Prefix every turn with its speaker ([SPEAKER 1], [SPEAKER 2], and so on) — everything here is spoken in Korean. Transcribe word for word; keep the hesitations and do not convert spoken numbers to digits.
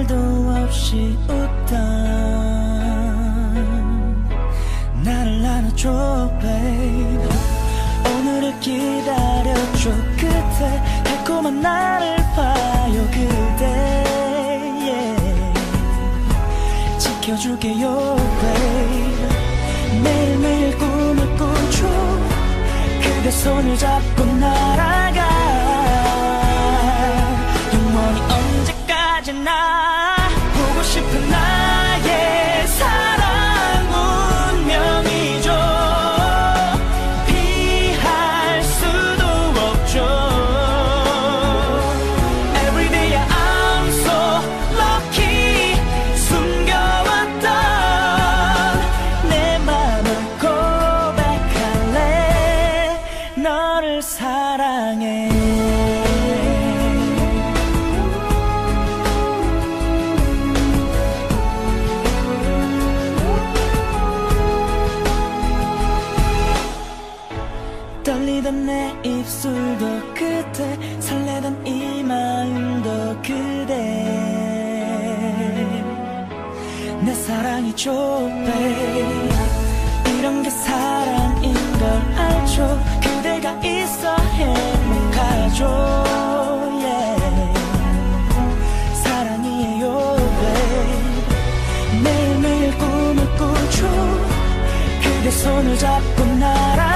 [SPEAKER 1] 말도 없이 웃던 나를 안아줘 babe. 오늘을 기다려줘 그대. 달콤한 나를 봐요 그대 yeah. 지켜줄게요 babe. 매일매일 꿈을 꾸죠. 그대 손을 잡고 날아가. 영원히 언제까지나 보고 싶은 나의 사랑 운명이죠. 피할 수도 없죠. Everyday I'm so lucky. 숨겨왔던 내 맘을 고백할래. 너를 사랑해. 떨리던 내 입술도 그대. 설레던 이 마음도 그대. 내 사랑이죠 babe. 이런 게 사랑인 걸 알죠. 그대가 있어 행복하죠 yeah. 사랑이에요 babe. 매일매일 꿈을 꾸죠. 그대 손을 잡고 날아